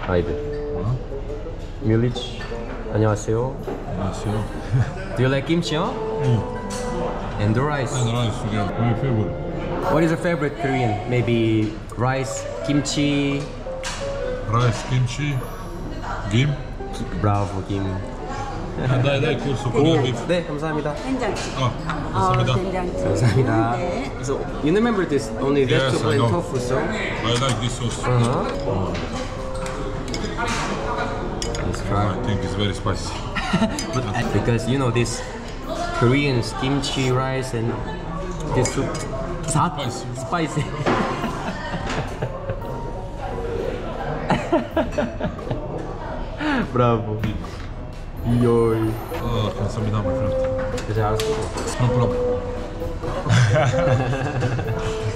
아이들. 밀리치. 안녕하세요. 안녕하세요. Do you like kimchi? And the rice. And rice, yeah. My favorite. What is your favorite Korean? Maybe rice, kimchi. Rice, kimchi, 김. Bravo, 김. And I like also Korean beef. 네, 감사합니다. 된장찌개. 감사합니다. 된장찌개. 감사합니다. 네. So you remember this only vegetable I and know. tofu, so? I like this sauce. Let's I try. think it's very spicy. Because you know this Korean kimchi rice and this soup. Spicy. Bravo. Yoy. 감사합니다, my friend. 그래서 알았어. No problem.